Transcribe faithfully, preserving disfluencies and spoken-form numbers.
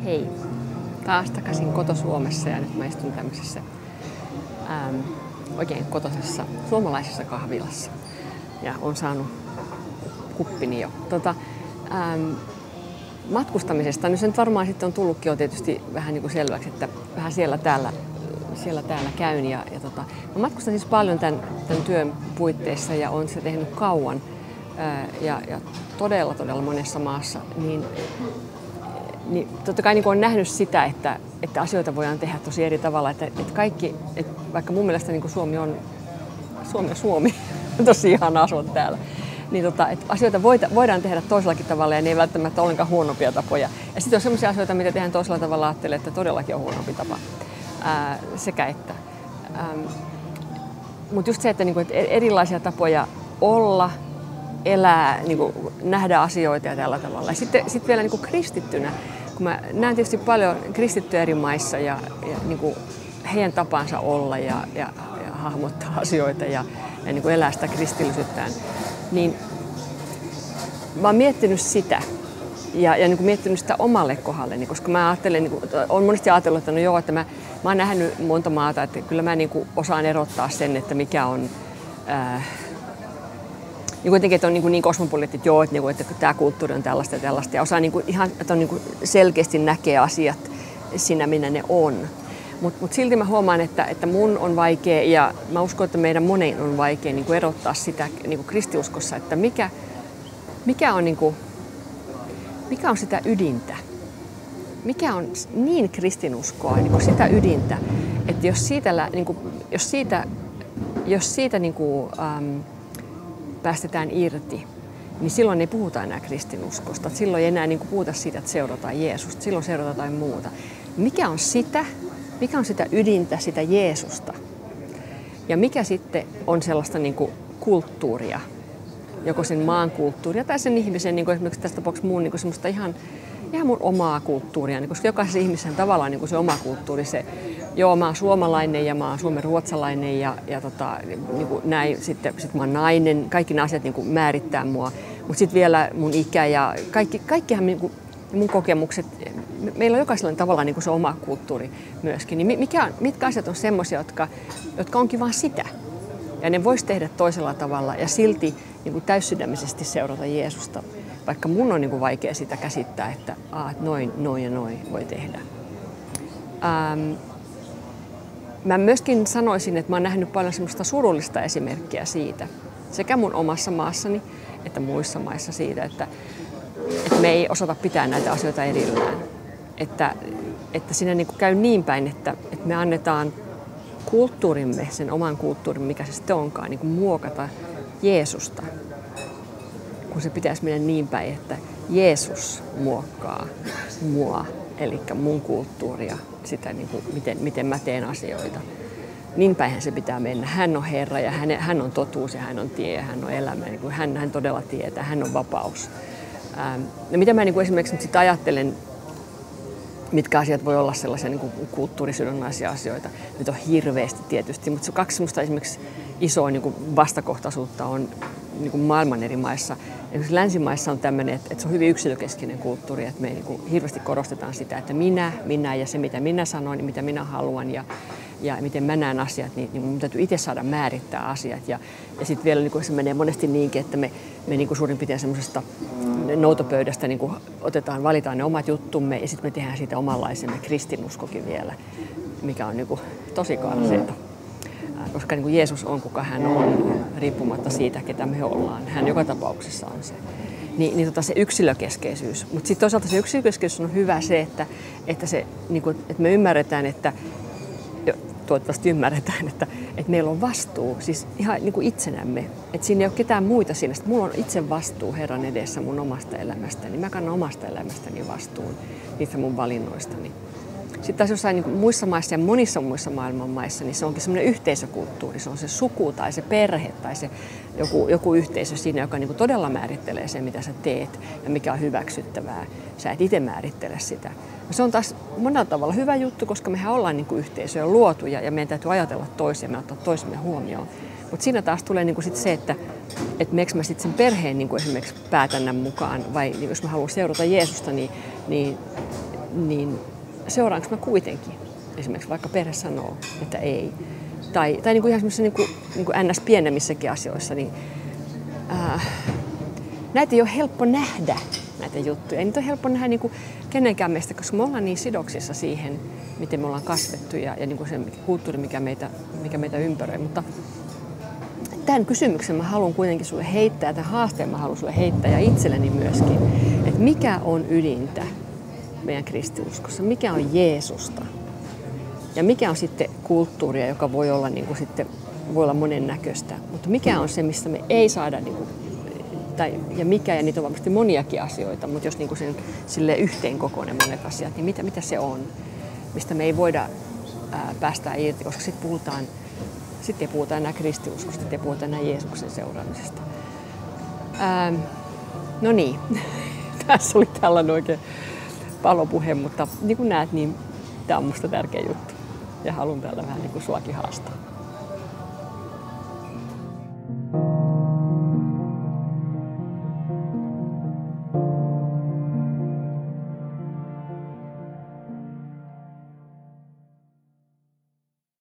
Hei, taas takaisin koto-Suomessa ja nyt mä istun tämmöisessä ähm, oikein kotoisessa suomalaisessa kahvilassa ja on saanut kuppini jo. Tota, ähm, matkustamisesta, niin se nyt varmaan sitten on tullutkin jo tietysti vähän niin kuin selväksi, että vähän siellä täällä, siellä täällä käyn. Ja, ja tota, mä matkustan siis paljon tämän, tämän työn puitteissa ja olen se tehnyt kauan ää, ja, ja todella todella monessa maassa. Niin, niin totta kai niin olen nähnyt sitä, että, että asioita voidaan tehdä tosi eri tavalla. Että, että kaikki, että vaikka mun mielestä niin kuin Suomi on Suomi, Suomi on tosi ihana asua täällä. Niin tota, että asioita voida, voidaan tehdä toisellakin tavalla ja ne ei välttämättä olekaan huonompia tapoja. Ja sitten on sellaisia asioita, mitä tehdään toisella tavalla, ajattelee, että todellakin on huonompi tapa. Ää, sekä että. Mutta just se, että, niinku, että erilaisia tapoja olla, elää, niinku, nähdä asioita ja tällä tavalla. Ja sitten sit vielä niinku kristittynä, kun mä näen tietysti paljon kristittyjä eri maissa ja, ja niinku, heidän tapansa olla ja, ja, ja hahmottaa asioita ja, ja niinku, elää sitä kristillisyyttään. Niin mä oon miettinyt sitä ja, ja niin kuin miettinyt sitä omalle kohdalle, koska mä ajattelen, niin kuin, olen monesti ajatellut, että no joo, että mä, mä oon nähnyt monta maata, että kyllä mä niin kuin osaan erottaa sen, että mikä on ää, niin kuitenkin, että on niin, niin kosmopoliitit, joo, että, niin kuin, että tämä kulttuuri on tällaista ja tällaista ja osaa niin kuin, ihan, että on niin kuin selkeästi näkee asiat siinä, minä ne on. Mutta mut silti mä huomaan, että, että mun on vaikea ja mä uskon, että meidän monen on vaikea niin kuin erottaa sitä niin kuin kristiuskossa, että mikä, mikä, on, niin kuin, mikä on sitä ydintä. Mikä on niin kristinuskoa, niin kuin sitä ydintä, että jos siitä, niin kuin, jos siitä, jos siitä niin kuin, äm, päästetään irti, niin silloin ei puhuta enää kristinuskosta. Silloin ei enää niin kuin, puhuta siitä, että seurataan Jeesusta, silloin seurataan jotain muuta. Mikä on sitä? Mikä on sitä ydintä, sitä Jeesusta? Ja mikä sitten on sellaista niin kuin kulttuuria, joko sen maan kulttuuria tai sen ihmisen, niin kuin esimerkiksi tässä tapauksessa mun, niin kuin semmoista ihan, ihan mun omaa kulttuuria, niin koska jokaisen ihmisen tavallaan niin kuin se oma kulttuuri, se, joo mä oon suomalainen ja mä oon suomen ruotsalainen ja, ja tota, niin kuin näin, sitten sit mä oon nainen, kaikki nämä asiat niin kuin määrittää mua, mutta sitten vielä mun ikä ja kaikki, kaikkihan niin kuin, mun kokemukset, meillä on jokaisella tavallaan niin kuin se oma kulttuuri myöskin. Niin mikä, mitkä asiat on semmoisia, jotka, jotka onkin vaan sitä? Ja ne vois tehdä toisella tavalla ja silti niin kuin täyssydämisesti seurata Jeesusta. Vaikka mun on niin kuin vaikea sitä käsittää, että aa, noin, noin ja noin voi tehdä. Ähm, mä myöskin sanoisin, että mä oon nähnyt paljon semmoista surullista esimerkkiä siitä. Sekä mun omassa maassani että muissa maissa siitä, että että me ei osata pitää näitä asioita erillään. Että, että siinä niin kuin käy niin päin, että, että me annetaan kulttuurimme, sen oman kulttuurin, mikä se sitten onkaan, niin kuin muokata Jeesusta. Kun se pitäisi mennä niin päin, että Jeesus muokkaa mua, eli mun kulttuuria, sitä niin kuin, miten, miten mä teen asioita. Niin päinhän se pitää mennä. Hän on Herra ja hän, hän on totuus ja hän on tie ja hän on elämä. Niin kuin hän, hän todella tietää, hän on vapaus. Ja mitä mä niin kuin esimerkiksi nyt sit ajattelen, mitkä asiat voi olla sellaisia niin kuin kulttuurisidonnaisia asioita. Nyt on hirveästi tietysti, mutta se kaksi semmoista esimerkiksi isoa niin kuin vastakohtaisuutta on niin kuin maailman eri maissa. Esimerkiksi länsimaissa on tämmöinen, että, että se on hyvin yksilökeskeinen kulttuuri, että me niin kuin hirveästi korostetaan sitä, että minä, minä ja se mitä minä sanon, mitä minä haluan ja, ja miten mä näen asiat, niin, niin mun täytyy itse saada määrittää asiat. Ja, ja sitten vielä niin kuin se menee monesti niinkin, että me, me niin kuin suurin piirtein semmoisesta noutopöydästä niin kuin otetaan, valitaan ne omat juttumme ja sitten me tehdään siitä omanlaisemme kristinuskokin vielä, mikä on niin kuin tosi karseeta. Koska niin kuin Jeesus on kuka hän on, riippumatta siitä, ketä me ollaan. Hän joka tapauksessa on se. Ni, niin tota se yksilökeskeisyys. Mutta sitten toisaalta se yksilökeskeisyys on hyvä se, että, että, se, niin kuin, että me ymmärretään, että toivottavasti ymmärretään, että, että meillä on vastuu, siis ihan niin kuin itsenämme. Että siinä ei ole ketään muita siinä. Sitten mulla on itse vastuu Herran edessä mun omasta elämästäni. Mä kannan omasta elämästäni vastuun niistä mun valinnoistani. Sitten taas jossain niin kuin muissa maissa ja monissa muissa maailman maissa, niin se onkin semmoinen yhteisökulttuuri. Se on se suku tai se perhe tai se joku, joku yhteisö siinä, joka niin kuin todella määrittelee sen, mitä sä teet ja mikä on hyväksyttävää. Sä et itse määrittele sitä. Se on taas monella tavalla hyvä juttu, koska mehän ollaan niin kuin yhteisöjä luotuja ja meidän täytyy ajatella toisiamme ja ottaa toisemme huomioon. Mutta siinä taas tulee niin kuin sit se, että et meneekö mä sitten sen perheen niin kuin esimerkiksi päätännän mukaan vai niin jos mä haluan seurata Jeesusta, niin, niin niin seuraanko mä kuitenkin? Esimerkiksi vaikka perhe sanoo, että ei. Tai, tai niin kuin ihan semmoisissa niin kuin, niin kuin ns. Pienemmissäkin asioissa, niin ää, näitä ei ole helppo nähdä, näitä juttuja. Ei niitä ole helppo nähdä niin kuin kenenkään meistä, koska me ollaan niin sidoksissa siihen, miten me ollaan kasvettu ja, ja niin kuin se kulttuuri, mikä meitä, mikä meitä ympäröi. Mutta tämän kysymyksen mä haluan kuitenkin sulle heittää, tämän haasteen mä haluan sulle heittää ja itselleni myöskin, että mikä on ydintä meidän kristinuskossa, mikä on Jeesusta ja mikä on sitten kulttuuria, joka voi olla, niin kuin sitten, voi olla monennäköistä, mutta mikä on se, mistä me ei saada, niin kuin, tai, ja mikä, ja niitä on varmasti moniakin asioita, mutta jos niin kuin sen, silleen yhteen kokoinen monet asiat, niin mitä, mitä se on, mistä me ei voida ää, päästä irti, koska sitten puhutaan Sitten ei puhuta enää kristinuskosta, sitten ei puhuta enää Jeesuksen seuraamisesta. Ähm, no niin, tässä oli tällainen oikein palopuhe, mutta niin kuin näet, niin tämä on minusta tärkeä juttu. Ja haluan täällä vähän niin kuin suakin haastaa.